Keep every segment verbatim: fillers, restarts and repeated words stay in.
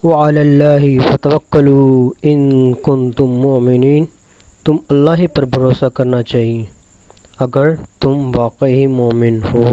وعلی اللہ فتوکلوا ان کنتم مؤمنین، تم اللہ ہی پر بھروسہ کرنا چاہیے اگر تم واقعی مومن ہو۔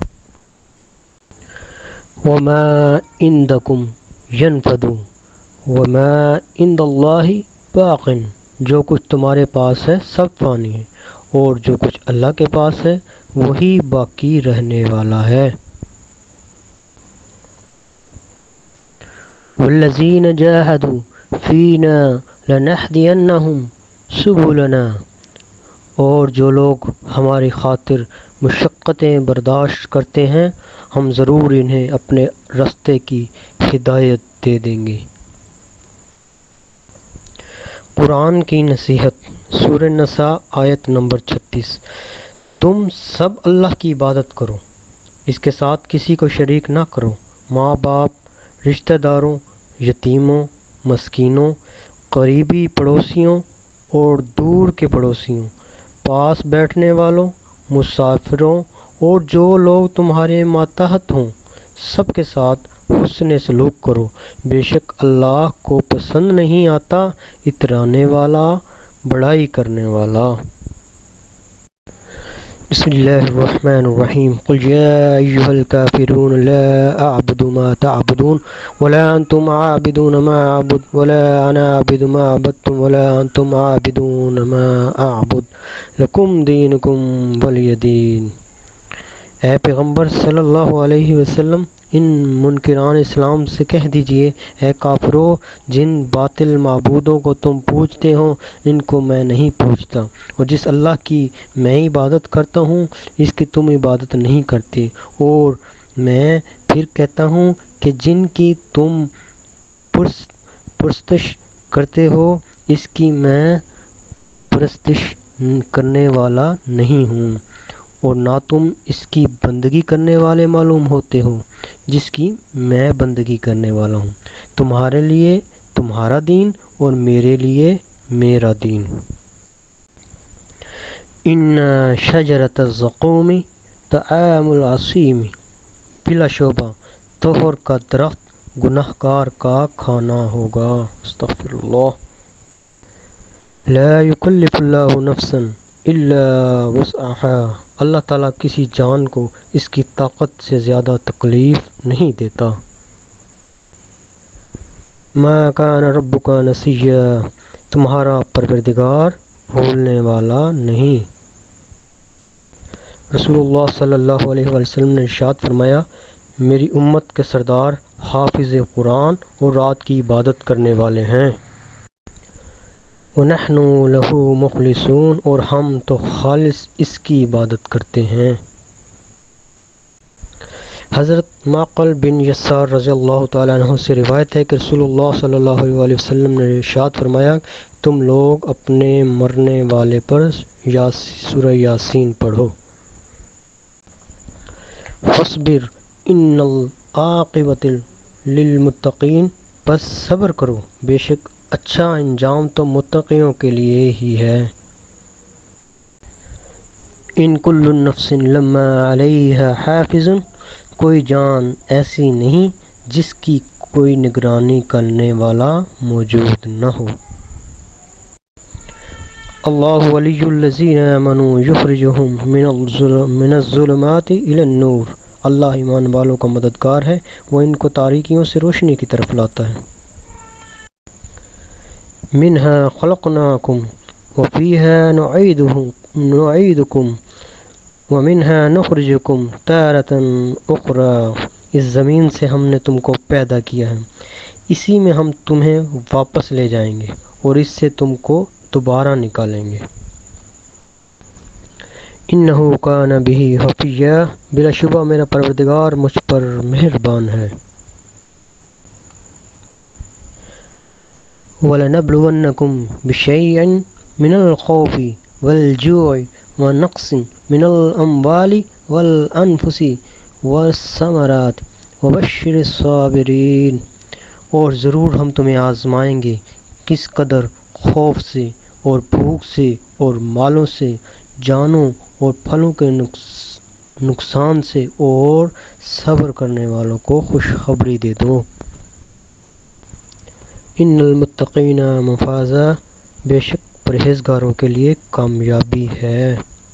وما عندکم ینفد وما عند اللہ باق، جو کچھ تمہارے پاس ہے سب فانی ہے، اور جو کچھ اللہ کے پاس ہے وہی باقی رہنے والا ہے۔ والذین جاہدوا فینا لنہدینہم سبلنا، اور جو لوگ ہماری خاطر مشقتیں برداشت کرتے ہیں ہم ضرور انہیں اپنے راستے کی ہدایت دے دیں گے۔ قرآن کی نصیحت، سورہ نساء آیت نمبر چھتیس۔ تم سب اللہ کی عبادت کرو، اس کے ساتھ کسی کو شریک نہ کرو، ماں باپ، رشتہ داروں، یتیموں، مسکینوں، قریبی پڑوسیوں اور دور کے پڑوسیوں، پاس بیٹھنے والوں، مسافروں اور جو لوگ تمہارے ماتحت ہوں، سب کے ساتھ حسن سلوک کرو، بے شک اللہ کو پسند نہیں آتا اترانے والا، بڑائی کرنے والا۔ بسم اللہ الرحمن الرحیم۔ قل یا ایھا الکافرون لا اعبد ما تعبدون ولا انتم عابدون ما اعبد ولا انا اعبد ما عبدتم ولا انتم عابدون ما اعبد لکم دینکم ولی دین۔ اے پیغمبر صلی اللہ علیہ وسلم، ان منکران اسلام سے کہہ دیجئے، اے کافرو، جن باطل معبودوں کو تم پوجتے ہو ان کو میں نہیں پوجتا، اور جس اللہ کی میں عبادت کرتا ہوں اس کی تم عبادت نہیں کرتے، اور میں پھر کہتا ہوں کہ جن کی تم پرستش کرتے ہو اس کی میں پرستش کرنے والا نہیں ہوں، اور نہ تم اس کی بندگی کرنے والے معلوم ہوتے ہو جس کی میں بندگی کرنے والا ہوں۔ تمہارے لیے تمہارا دین اور میرے لیے میرا دین۔ ان شجرۃ الزقوم طعام العصیم، بلا شبہ طہر کا درخت گنہگار کا کھانا ہوگا۔ استغفر اللہ۔ لا یکلف اللہ نفسا الا وسعها، اللہ تعالیٰ کسی جان کو اس کی طاقت سے زیادہ تکلیف نہیں دیتا۔ ما کان ربک نسیا، تمہارا پروردگار بھولنے والا نہیں۔ رسول اللہ صلی اللہ علیہ وسلم نے ارشاد فرمایا، میری امت کے سردار حافظ قرآن اور رات کی عبادت کرنے والے ہیں۔ وَنَحْنُ لَهُ مُخْلِصُونَ، اور ہم تو خالص اس کی عبادت کرتے ہیں۔ حضرت معقل بن یسار رضی اللہ تعالیٰ عنہ سے روایت ہے کہ رسول اللہ صلی اللہ علیہ وسلم نے ارشاد فرمایا، تم لوگ اپنے مرنے والے پر سورہ یاسین پڑھو۔ فاصبر ان العاقبۃ للمتقین، پس صبر کرو، بے شک اچھا انجام تو متقیوں کے لیے ہی ہے۔ ان کل نفس لما علیہا حافظ، کوئی جان ایسی نہیں جس کی کوئی نگرانی کرنے والا موجود نہ ہو۔ اللہ ولی الذین آمنوا یخرجہم من الظلمات الی النور، اللہ ایمان والوں کا مددگار ہے، وہ ان کو تاریکیوں سے روشنی کی طرف لاتا ہے۔ منہا خلقناکم وفیہا نعیدکم ومنہا نخرجکم تارۃ اخری، اس زمین سے ہم نے تم کو پیدا کیا ہے، اسی میں ہم تمہیں واپس لے جائیں گے اور اس سے تم کو دوبارہ نکالیں گے۔ انہ کان بہ حفیٰ، بلا شبہ میرا پروردگار مجھ پر مہربان ہے۔ وَلَنَبْلُوَنَّكُمْ بِشَيْءٍ مِّنَ الْخَوْفِ وَالْجُوعِ وَنَقْصٍ مِّنَ الْأَمْوَالِ وَالْأَنفُسِ وَالثَّمَرَاتِ وَبَشِّرِ الصَّابِرِينَ، اور ضرور ہم تمہیں آزمائیں گے کس قدر خوف سے اور بھوک سے اور مالوں سے، جانوں اور پھلوں کے نقصان سے، اور صبر کرنے والوں کو خوشخبری دے دو۔ ان المتقین مفازا، بے شک پرہیزگاروں کے لیے کامیابی ہے۔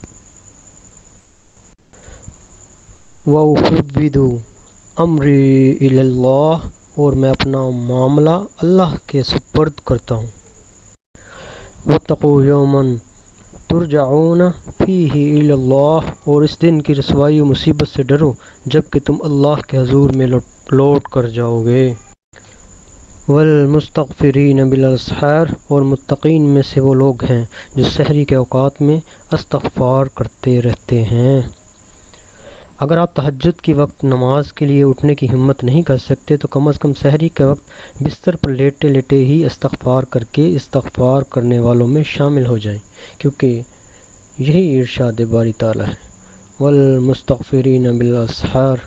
وَأُفَوِّضُ أَمْرِي إِلَى اللَّهِ، اور میں اپنا معاملہ اللہ کے سپرد کرتا ہوں۔ وَاتَّقُوا يَوْمًا تُرْجَعُونَ فِيهِ إِلَى اللَّهِ، اور اس دن کی رسوائی و مصیبت سے ڈرو جب کہ تم اللہ کے حضور میں لوٹ کر جاؤ گے۔ وَالْمُسْتَغْفِرِينَ بِالْأَسْحَارِ، اور متقین میں سے وہ لوگ ہیں جو سحری کے اوقات میں استغفار کرتے رہتے ہیں۔ اگر آپ تہجد کی وقت نماز کے لیے اٹھنے کی ہمت نہیں کر سکتے تو کم از کم سحری کے وقت بستر پر لیٹے لیٹے ہی استغفار کر کے استغفار کرنے والوں میں شامل ہو جائیں، کیونکہ یہی ارشاد باری تعالیٰ ہے، والمستغفرین بالاسحار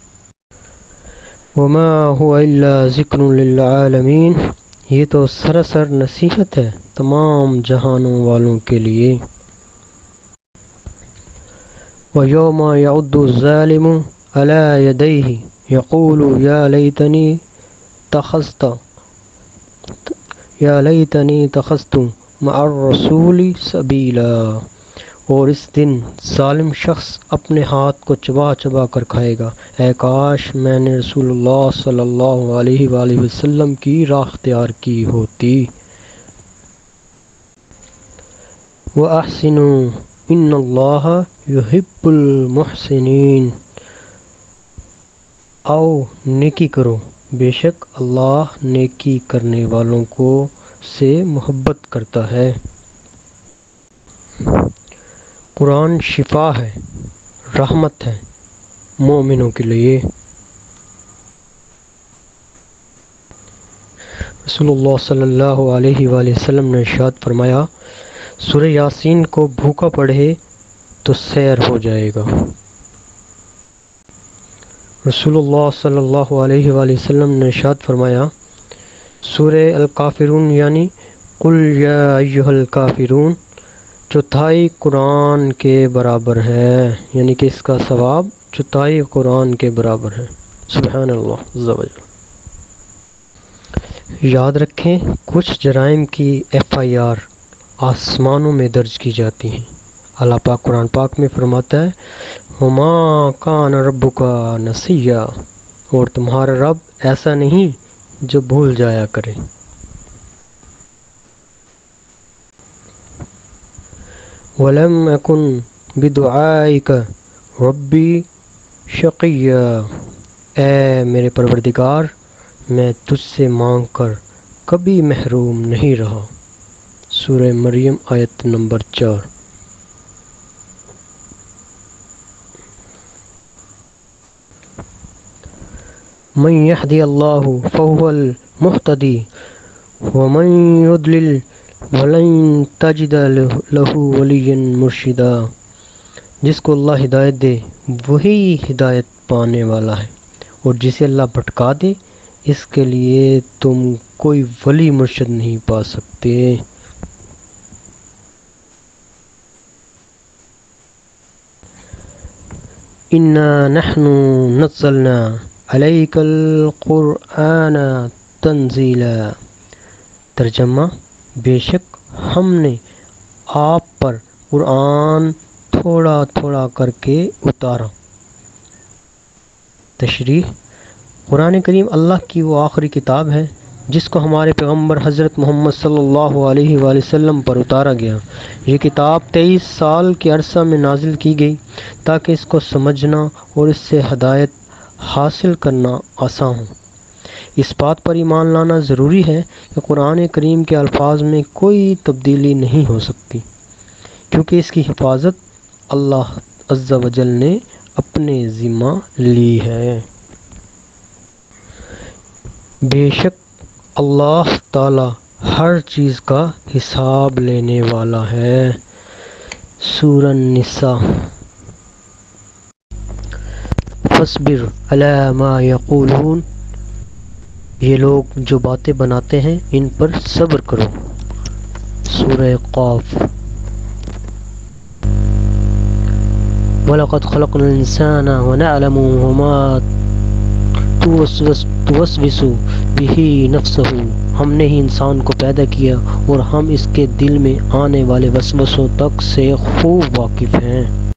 وما هو الا ذکر للعالمین، یہ تو سراسر نصیحت ہے تمام جہانوں والوں کے لیے۔ وَيَوْمَ يَعُضُّ الظَّالِمُ عَلَى يَدَيْهِ يَقُولُ يَا لَيْتَنِي اتَّخَذْتُ يَا لَيْتَنِي اتَّخَذْتُ مَعَ الرَّسُولِ سَبِيلًا، اور اس دن ظالم شخص اپنے ہاتھ کو چبا چبا کر کھائے گا، اے کاش میں نے رسول اللہ صلی اللہ علیہ وآلہ وسلم کی راہ اختیار کی ہوتی۔ وَأَحْسِنُوا إِنَّ اللَّهَ يُحِبُّ الْمُحْسِنِينَ، آؤ نیکی کرو، بے شک اللہ نیکی کرنے والوں کو سے محبت کرتا ہے۔ قرآن شفا ہے، رحمت ہے مومنوں کے لیے۔ رسول اللہ صلی اللہ علیہ وآلہ وسلم نے ارشاد فرمایا، سورہ یاسین کو بھوکا پڑھے تو سیر ہو جائے گا۔ رسول اللہ صلی اللہ علیہ وآلہ وسلم نے ارشاد فرمایا، سورہ الکافرون یعنی قل یا ایھا الکافرون چوتھائی قرآن کے برابر ہے، یعنی کہ اس کا ثواب چوتھائی قرآن کے برابر ہے۔ سبحان اللہ عز و جل۔ یاد رکھیں، کچھ جرائم کی ایف آئی آر آسمانوں میں درج کی جاتی ہیں۔ اللہ پاک قرآن پاک میں فرماتا ہے، وَمَا كَانَ رَبُّكَ نَسِيًّا، اور تمہارا رب ایسا نہیں جو بھول جایا کرے۔ وَلَمْ أَكُنْ بِدُعَائِكَ رَبِّي شَقِيًّا، اے میرے پروردگار میں تجھ سے مانگ کر کبھی محروم نہیں رہا۔ سورہ مریم آیت نمبر چار۔ من يهدي الله فهو المهتدي ومن يضلل ولن تجد له وليا مرشدا، جس کو اللہ ہدایت دے وہی ہدایت پانے والا ہے، اور جسے اللہ بھٹکا دے اس کے لیے تم کوئی ولی مرشد نہیں پا سکتے۔ انا نحن نزلنا علیک القرآن تنزیلا، ترجمہ، بے شک ہم نے آپ پر قرآن تھوڑا تھوڑا کر کے اتارا۔ تشریح، قرآن کریم اللہ کی وہ آخری کتاب ہے جس کو ہمارے پیغمبر حضرت محمد صلی اللہ علیہ وآلہ وسلم پر اتارا گیا۔ یہ کتاب تیئیس سال کے عرصہ میں نازل کی گئی تاکہ اس کو سمجھنا اور اس سے ہدایت حاصل کرنا آسان ہو۔ اس بات پر ایمان لانا ضروری ہے کہ قرآن کریم کے الفاظ میں کوئی تبدیلی نہیں ہو سکتی، کیونکہ اس کی حفاظت اللہ عز و جل نے اپنے ذمہ لی ہے۔ بے شک اللہ تعالی ہر چیز کا حساب لینے والا ہے۔ سورہ النساء۔ فاصبر علی ما یقولون، یہ لوگ جو باتیں بناتے ہیں ان پر صبر کرو۔ سورہ قاف۔ وَلَقَدْ خَلَقْنَا الْإِنسَانَ وَنَعْلَمُ مَا توسوس به نفسه ہم نے ہی انسان کو پیدا کیا اور ہم اس کے دل میں آنے والے وسوسوں تک سے خوب واقف ہیں۔